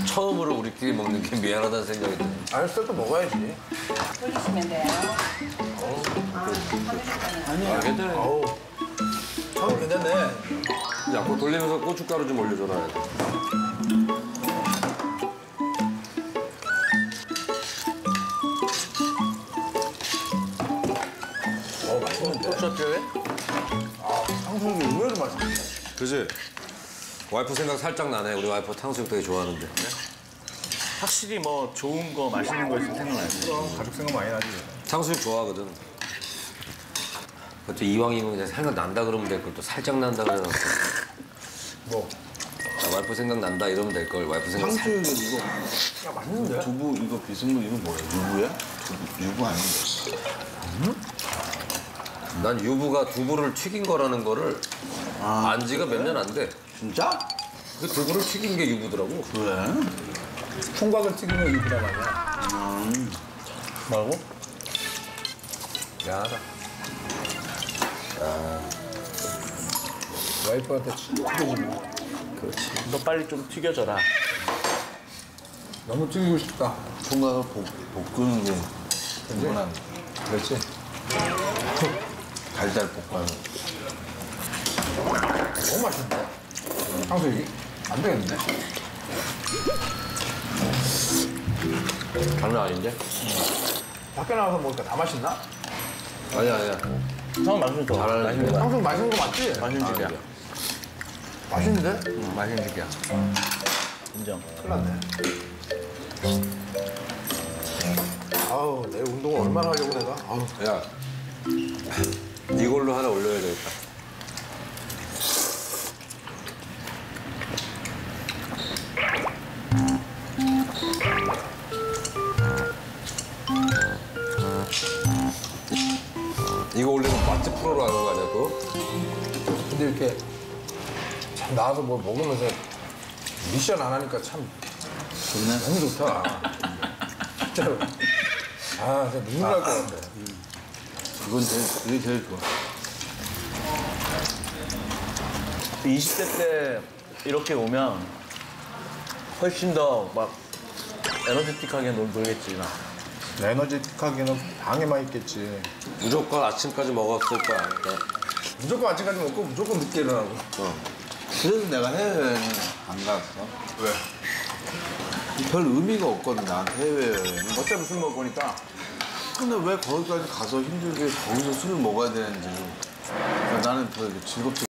처음으로 우리끼리 먹는 게 미안하다는 생각이 들어. 알쌀도 먹어야지. 돌리시면 돼요. 아니야. 괜찮아. 어우, 참 괜찮네. 야, 그거 돌리면서 고춧가루 좀 올려줘라. 맛있는데? 고추뼈에? 탕수육이 의외로 맛있네. 그지? 와이프 생각 살짝 나네. 우리 와이프 탕수육 되게 좋아하는데. 확실히 뭐 좋은 거, 맛있는 거 있으면 생각나지. 그럼 가족 생각 많이 나지. 탕수육 좋아하거든. 그것도 이왕이면 그냥 생각난다 그러면 될 걸 또 살짝 난다 그래놓고. 뭐? 야, 와이프 생각난다 이러면 될 걸. 와이프 생각 탕수육은 이거. 야, 맛있는데? 두부 이거 비스무 이거 뭐야? 유부야? 유부 아닌데. 난 유부가 두부를 튀긴 거라는 거를 안 지가 몇 년 안 돼. 진짜? 그 두부를 튀긴 게 유부더라고. 그래? 총각을 튀기면 이쁘단 말이야. 뭐라고? 미안하다. 와이프한테 튀겨주면. 그렇지. 너 빨리 좀 튀겨줘라. 너무 튀기고 싶다. 총각을 볶는 게 궁금한. 그렇지? 달달 볶아요. 너무 맛있는데? 탕수육이? 안 되겠는데? 장난 아닌데? 밖에 나가서 먹으니까 다 맛있나? 아니야, 아니야. 형 맛있어. 잘하는 집이야. 탕수육 맛있는 거 맞지? 맛있는 집이야. 맛있는데? 응, 맛있는 집이야. 인정. 큰일 났네. 아우, 내 운동을 얼마나 하려고 내가? 아우. 야, 이걸로 하나 올려야 되겠다. 이거 올리면 맛집 프로로 하는 거 아니야, 또? 근데 이렇게 참 나와서 뭐 먹으면서 미션 안 하니까 참 너무 좋다. 진짜로. 아, 진짜 눈물 날 것 같아. 그게 제일 좋아. 20대 때 이렇게 오면 훨씬 더 막 에너제틱하게 놀겠지. 나. 에너지틱하게는 방에만 있겠지. 무조건 아침까지 먹었을 거야. 무조건 아침까지 먹고 무조건 늦게 일어나고. 그래서 내가 해외여행을 안 갔어. 왜? 별 의미가 없거든, 나한테 해외여행. 어차피 술 먹을 거니까. 근데 왜 거기까지 가서 힘들게 거기서 술을 먹어야 되는지. 나는 더 즐겁지